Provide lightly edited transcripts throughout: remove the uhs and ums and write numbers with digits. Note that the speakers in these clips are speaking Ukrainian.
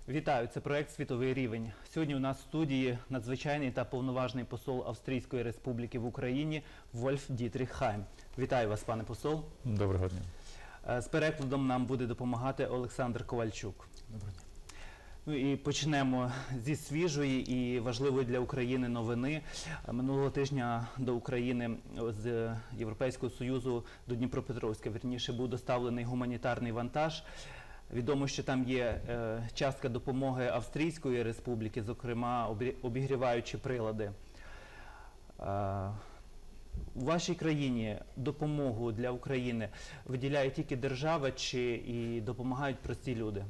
Вітаю, це проект «Світовий рівень». Сьогодні у нас в студії надзвичайний та повноважний посол Австрійської Республіки в Україні Вольф Дітріх Хайм. Вітаю вас, пане посол. Доброго дня. З перекладом нам буде допомагати Олександр Ковальчук. Доброго дня. Ну і почнемо зі свіжої і важливої для України новини. Минулого тижня до України з Європейського Союзу до Дніпропетровська, вірніше, був доставлений гуманітарний вантаж. Відомо, що там є частка допомоги Австрійської Республіки, зокрема обігріваючі прилади. У вашій країні допомогу для України виділяє тільки держава чи і допомагають прості люди?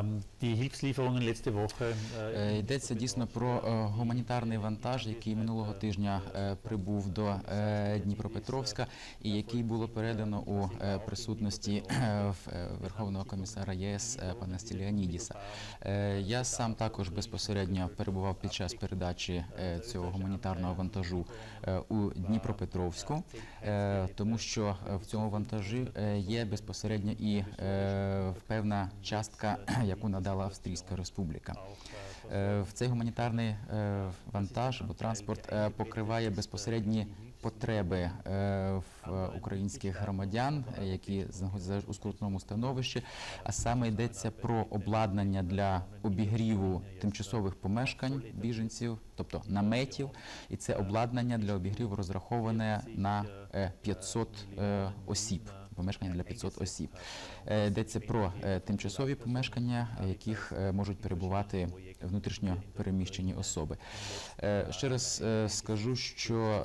Йдеться дійсно про гуманітарний вантаж, який минулого тижня прибув до Дніпропетровська і який було передано у присутності Верховного комісара ЄС пана Стіліанідіса. Я сам також безпосередньо перебував під час передачі цього гуманітарного вантажу у Дніпропетровську, тому що в цьому вантажі є безпосередньо і певна частка, яку надала Австрійська Республіка. Цей гуманітарний вантаж або транспорт покриває безпосередні потреби українських громадян, які знаходяться у скрутному становищі, а саме йдеться про обладнання для обігріву тимчасових помешкань біженців, тобто наметів, і це обладнання для обігріву розраховане на 500 осіб. Помешкання для 500 осіб. Йдеться про тимчасові помешкання, в яких можуть перебувати внутрішньо переміщені особи. Ще раз скажу, що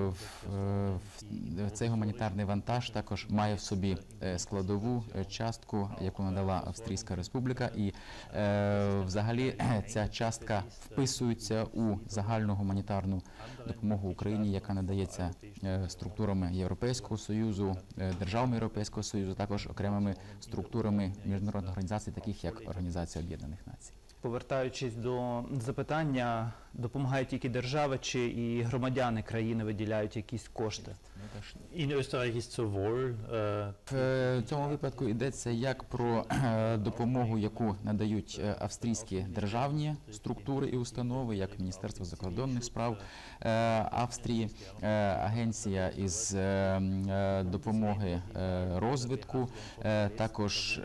цей гуманітарний вантаж також має в собі складову частку, яку надала Австрійська Республіка, і взагалі ця частка вписується у загальну гуманітарну допомогу Україні, яка надається структурами Європейського Союзу, державами Європейського Союзу, також окремими структурами міжнародних організацій, таких як Організація Об'єднаних Націй. Повертаючись до запитання, допомагає тільки держава чи і громадяни країни виділяють якісь кошти? В цьому випадку йдеться як про допомогу, яку надають австрійські державні структури і установи, як Міністерство закордонних справ Австрії, Агенція із допомоги розвитку, також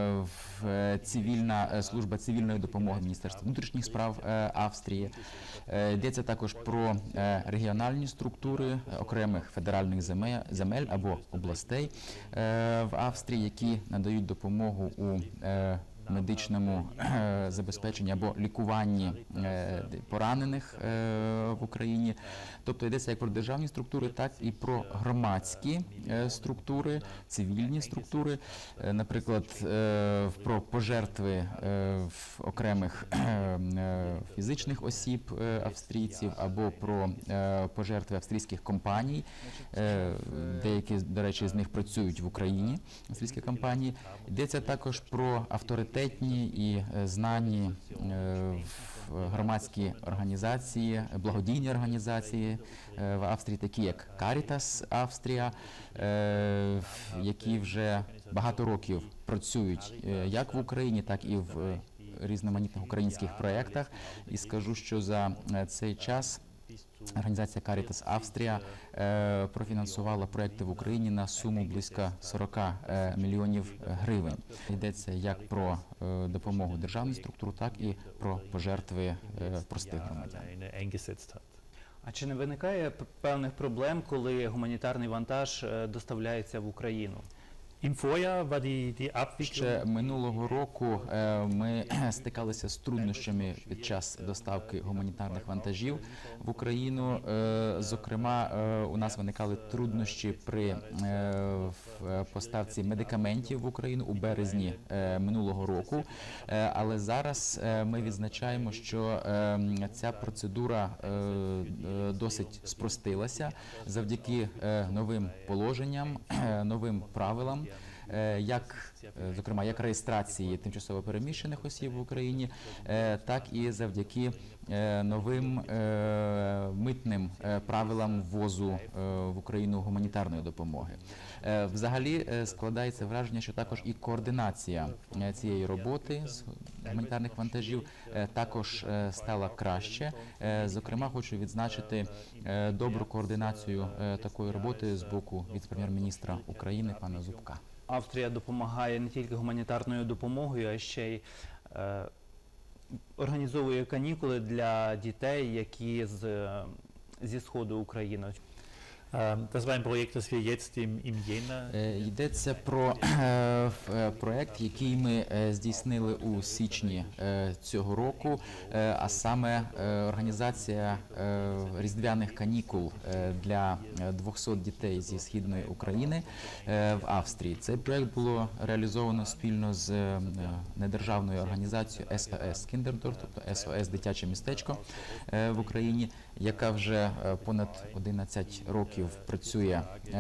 служба цивільної допомоги Міністерства внутрішніх справ Австрії. Йдеться також про регіональні структури окремих федеральних земель або областей в Австрії, які надають допомогу у медичному забезпеченні або лікуванні поранених в Україні. Тобто йдеться як про державні структури, так і про громадські структури, цивільні структури, наприклад, про пожертви окремих фізичних осіб австрійців або про пожертви австрійських компаній. Деякі, до речі, з них працюють в Україні, австрійські компанії. Йдеться також про авторитетні і знані громадські організації, благодійні організації в Австрії, такі як Caritas Австрія, які вже багато років працюють як в Україні, так і в різноманітних українських проєктах. І скажу, що за цей час організація Caritas Австрія профінансувала проекти в Україні на суму близько 40 мільйонів гривень. Йдеться як про допомогу державних структур, так і про пожертви простих громадян. А чи не виникає певних проблем, коли гуманітарний вантаж доставляється в Україну? Ще минулого року ми стикалися з труднощами під час доставки гуманітарних вантажів в Україну. Зокрема, у нас виникали труднощі при поставці медикаментів в Україну у березні минулого року. Але зараз ми відзначаємо, що ця процедура досить спростилася завдяки новим положенням, новим правилам, зокрема, як реєстрації тимчасово переміщених осіб в Україні, так і завдяки новим митним правилам ввозу в Україну гуманітарної допомоги. Взагалі складається враження, що також і координація цієї роботи з гуманітарних вантажів також стала краще. Зокрема, хочу відзначити добру координацію такої роботи з боку віце-прем'єр-міністра України пана Зубка. Австрія допомагає не тільки гуманітарною допомогою, а ще й організовує канікули для дітей, які зі сходу України. Das war ein Projekt, das wir jetzt im Jänner. Йдеться про проект, який ми здійснили у січні цього року, а саме організація різдвяних канікул для 200 дітей зі Східної України в Австрії. Цей проект було реалізовано спільно з недержавною організацією SOS Kinderdorf, тобто SOS Дитяче містечко в Україні, яка вже понад 11 років працює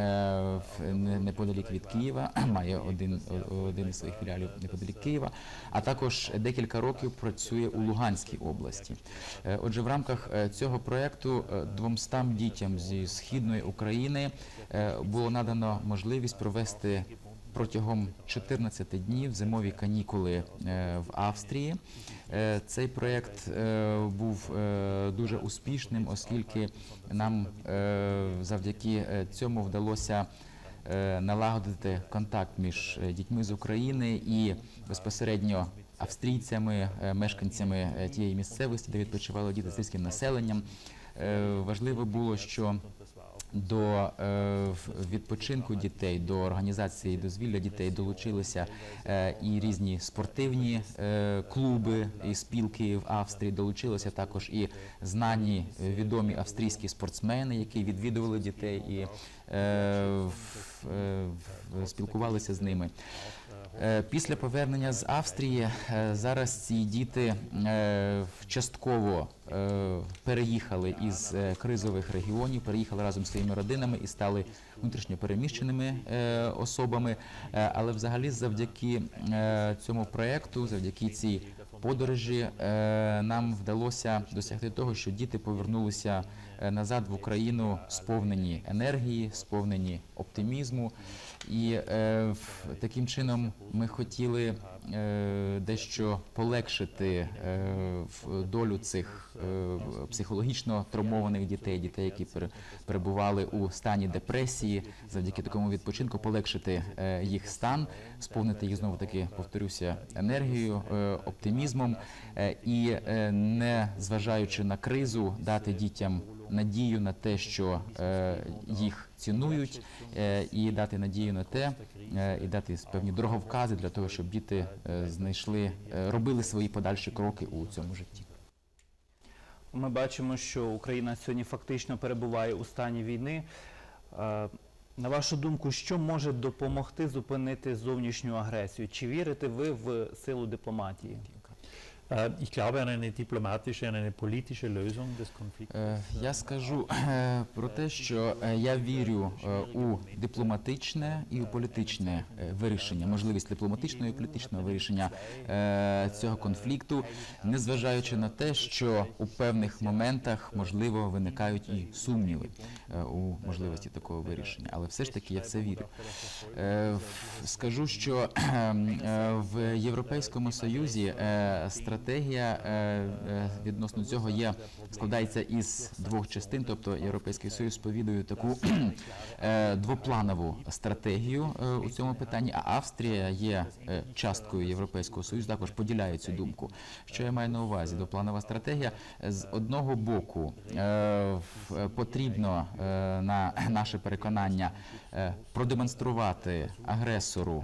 неподалік від Києва, має один із своїх філіалів неподалік Києва, а також декілька років працює у Луганській області. Отже, в рамках цього проєкту 200 дітям зі Східної України було надано можливість провести протягом 14 днів зимові канікули в Австрії. Цей проєкт був дуже успішним, оскільки нам завдяки цьому вдалося налагодити контакт між дітьми з України і безпосередньо австрійцями, мешканцями тієї місцевості, де відпочивали діти з сільським населенням. Важливо було, що до відпочинку дітей, до організації дозвілля дітей долучилися і різні спортивні клуби і спілки в Австрії, долучилися також і знані відомі австрійські спортсмени, які відвідували дітей і спілкувалися з ними. Після повернення з Австрії зараз ці діти частково переїхали із кризових регіонів, переїхали разом з своїми родинами і стали внутрішньо переміщеними особами. Але взагалі завдяки цьому проєкту, завдяки цій подорожі нам вдалося досягти того, що діти повернулися назад в Україну сповнені енергії, сповнені оптимізму. І таким чином ми хотіли дещо полегшити долю цих психологічно травмованих дітей, дітей, які перебували у стані депресії, завдяки такому відпочинку полегшити їх стан, сповнити їх, знову-таки, повторюся, енергією, оптимізмом і, не зважаючи на кризу, дати дітям надію на те, що їх цінують, і дати надію на те, і дати певні дороговкази для того, щоб діти робили свої подальші кроки у цьому житті. Ми бачимо, що Україна сьогодні фактично перебуває у стані війни. На вашу думку, що може допомогти зупинити зовнішню агресію? Чи вірите ви в силу дипломатії? Ich glaube an eine diplomatische, an eine politische Lösung des Konflikts. Я скажу про те, що я вірю у дипломатичне і у політичне вирішення, можливість дипломатичного і політичного вирішення цього конфлікту, незважаючи на те, що у певних моментах, можливо, виникають і сумніви у можливості такого вирішення. Але все ж таки я в це вірю. Скажу, що в Європейському Союзі стратегія відносно цього складається із двох частин, тобто Європейський Союз сповідує таку двопланову стратегію у цьому питанні, а Австрія є часткою Європейського Союзу, також поділяє цю думку. Що я маю на увазі? Двопланова стратегія. З одного боку потрібно, на наше переконання, продемонструвати агресору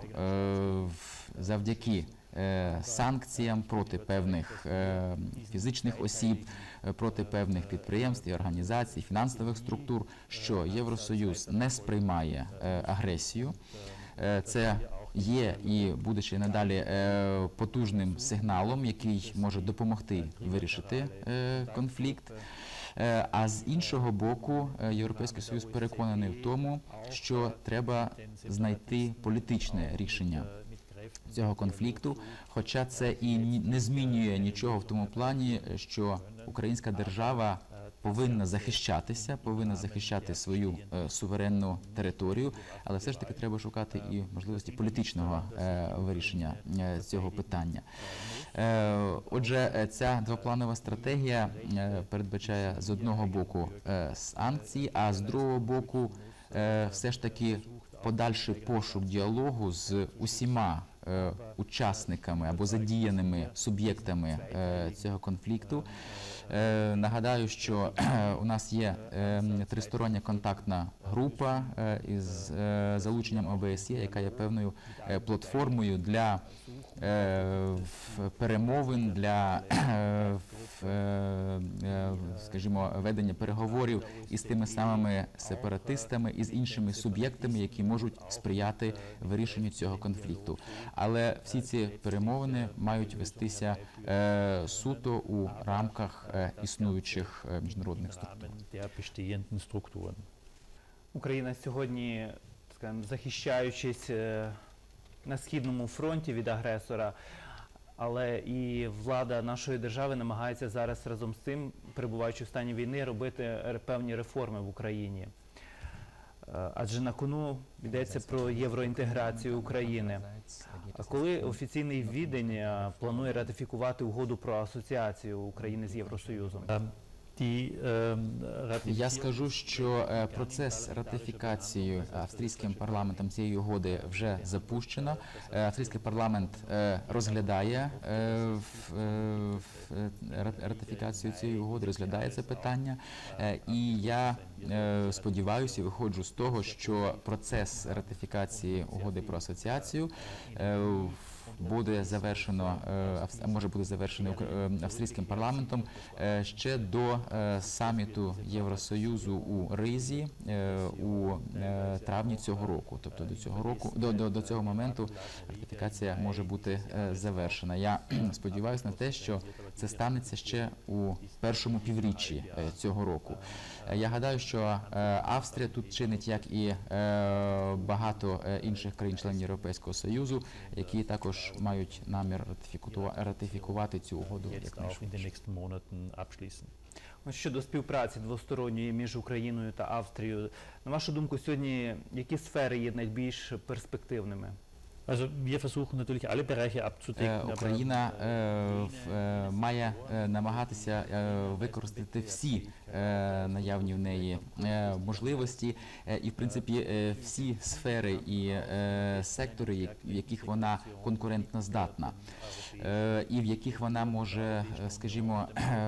завдяки санкціям проти певних фізичних осіб, проти певних підприємств і організацій, фінансових структур, що Євросоюз не сприймає агресію. Це є і буде ще надалі потужним сигналом, який може допомогти вирішити конфлікт. А з іншого боку, Європейський Союз переконаний в тому, що треба знайти політичне рішення цього конфлікту, хоча це і не змінює нічого в тому плані, що українська держава повинна захищатися, повинна захищати свою суверенну територію, але все ж таки треба шукати і можливості політичного вирішення цього питання. Отже, ця двопланова стратегія передбачає з одного боку санкції, а з другого боку все ж таки подальший пошук діалогу з усіма учасниками або задіяними суб'єктами цього конфлікту. Нагадаю, що у нас є тристороння контактна група із залученням ОБСЄ, яка є певною платформою для перемовин, для, скажімо, ведення переговорів із тими самими сепаратистами і з іншими суб'єктами, які можуть сприяти вирішенню цього конфлікту. Але всі ці перемовини мають вестися суто у рамках існуючих міжнародних структур. Україна сьогодні, скажімо, захищаючись на східному фронті від агресора, але і влада нашої держави намагається зараз разом з цим, перебуваючи в стані війни, робити певні реформи в Україні. Адже на кону йдеться про євроінтеграцію України. А коли офіційний Відень планує ратифікувати угоду про асоціацію України з Євросоюзом? Я скажу, що процес ратифікації австрійським парламентом цієї угоди вже запущено. Австрійський парламент розглядає ратифікацію цієї угоди, розглядає це питання. І я сподіваюся і виходжу з того, що процес ратифікації угоди про асоціацію буде завершено, може бути завершений австрійським парламентом ще до саміту Євросоюзу у Ризі у травні цього року. Тобто до цього моменту ратифікація може бути завершена. Я сподіваюся на те, що це станеться ще у першому півріччі цього року. Я гадаю, що Австрія тут чинить, як і багато інших країн-членів Європейського Союзу, які також мають намір ратифікувати цю угоду якнайшвидше. Щодо співпраці двосторонньої між Україною та Австрією, на вашу думку, сьогодні які сфери є найбільш перспективними? Україна має намагатися використати всі наявні в неї можливості і, в принципі, всі сфери і сектори, в яких вона конкурентно здатна, і в яких вона може, скажімо,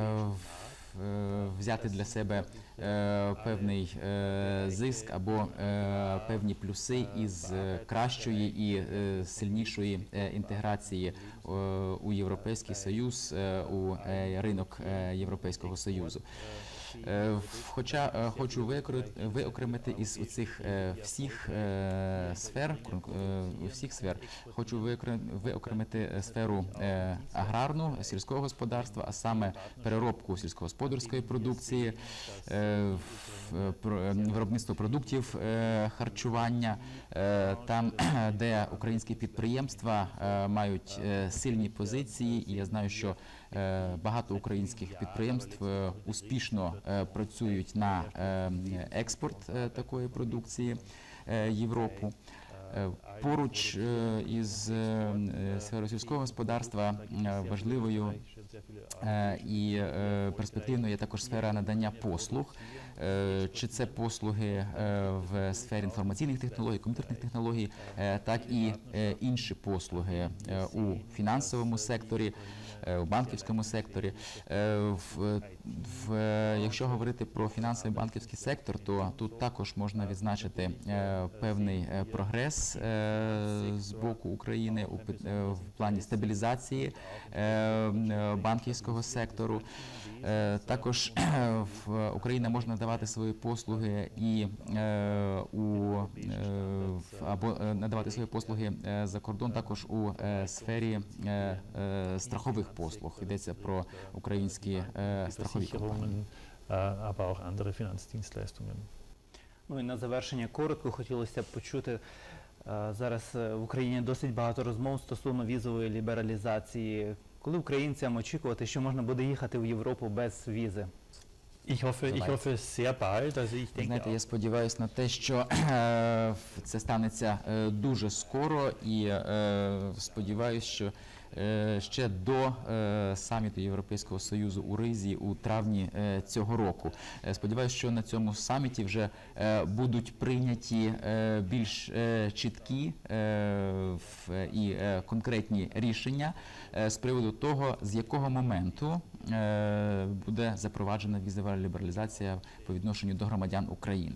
взяти для себе певний зиск або певні плюси із кращої і сильнішої інтеграції у Європейський Союз, у ринок Європейського Союзу. Хоча хочу виокремити із цих всіх сфер, хочу виокремити сферу аграрну, сільського господарства, а саме переробку сільськогосподарської продукції, виробництво продуктів харчування, там, де українські підприємства мають сильні позиції, і я знаю, що багато українських підприємств успішно працюють на експорт такої продукції в Європу. Поруч із сферою сільського господарства важливою і перспективною є також сфера надання послуг. Чи це послуги в сфері інформаційних технологій, комп'ютерних технологій, так і інші послуги у фінансовому секторі, у банківському секторі. Якщо говорити про фінансовий банківський сектор, то тут також можна відзначити певний прогрес з боку України в плані стабілізації банківського сектору. Також Україна може надавати свої послуги або надавати свої послуги за кордон також у сфері страхових послуг. Йдеться про українські страхові компанії. aber auch andere Finanzdienstleistungen. Ну і на завершення коротко хотілося б почути. Зараз в Україні досить багато розмов стосовно візової лібералізації. Коли українцям очікувати, що можна буде їхати в Європу без візи? Ich hoffe sehr bald. Also ich denke Знаєте, я сподіваюся на те, що це станеться дуже скоро, і сподіваюся, що ще до саміту Європейського Союзу у Ризі у травні цього року. Сподіваюся, що на цьому саміті вже будуть прийняті більш чіткі і конкретні рішення з приводу того, з якого моменту буде запроваджена візова лібералізація по відношенню до громадян України.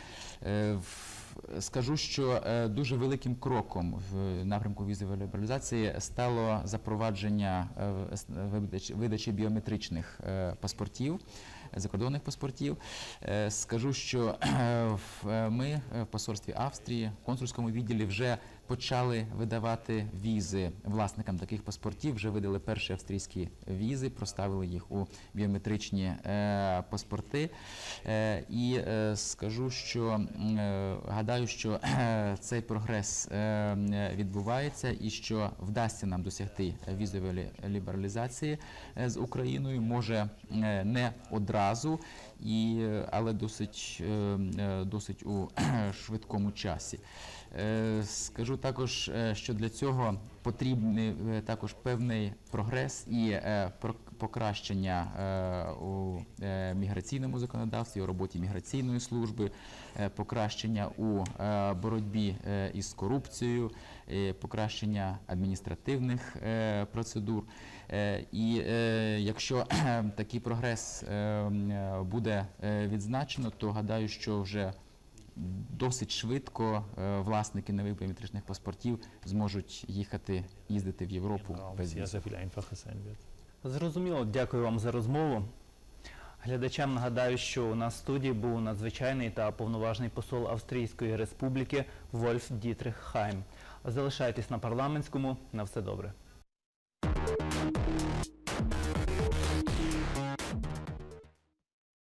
Скажу, що дуже великим кроком в напрямку візової лібералізації стало запровадження видачі біометричних паспортів, закордонних паспортів. Скажу, що ми в посольстві Австрії, в консульському відділі вже почали видавати візи власникам таких паспортів, вже видали перші австрійські візи, проставили їх у біометричні паспорти. І скажу, що гадаю, що цей прогрес відбувається і що вдасться нам досягти візової лібералізації з Україною, може не одразу, але досить у швидкому часі. Скажу також, що для цього потрібний також певний прогрес і покращення у міграційному законодавстві, у роботі міграційної служби, покращення у боротьбі із корупцією, покращення адміністративних процедур. І якщо такий прогрес буде відзначено, то гадаю, що вже досить швидко власники нових біометричних паспортів зможуть їздити в Європу без віз. Зрозуміло, дякую вам за розмову. Глядачам нагадаю, що у нас в студії був надзвичайний та повноважний посол Австрійської Республіки Вольф Дітрих Хайм. Залишайтесь на парламентському. На все добре.